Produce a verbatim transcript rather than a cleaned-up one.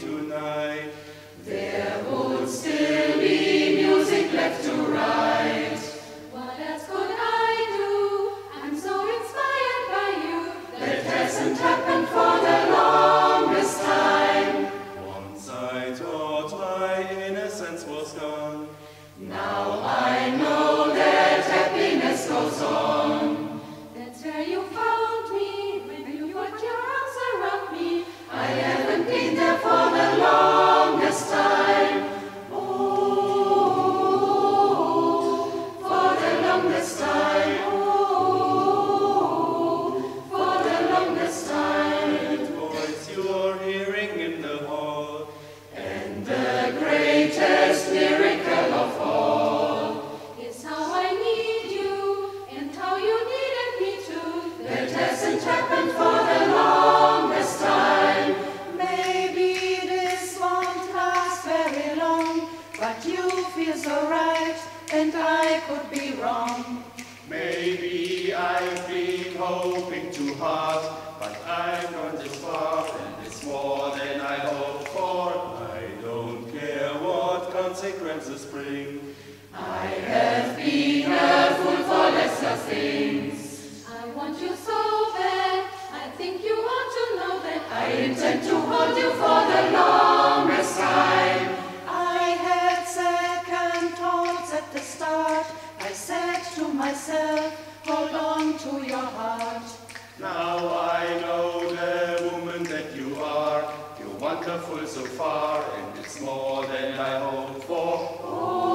tonight. There would still be music left to write. What else could I do? I'm so inspired by you. That hasn't happened for the longest time. Once I thought my innocence was gone. Now I know that happiness goes on. That's where you found me, when you put your arms around me. I haven't been there for the longest time. Oh, for the longest time. Oh, for the longest time. That voice you are hearing in the hall. And the greatest miracle of all. It's how I need you, and how you needed me too. That hasn't happened for the longest time. Maybe this won't last very long, but you feel so right, and I could be wrong. Maybe I've been hoping too hard, but I've gone this far, and it's more than I hoped for. I don't care what consequences bring. I have been a fool for lesser things. I want you so bad, I think you ought to know that. I intend to hold you for the longest time. I had second thoughts at the start. I said to myself, hold on to your heart. Now I know the woman that you are. You're wonderful so far, and it's more than I hoped for. Oh,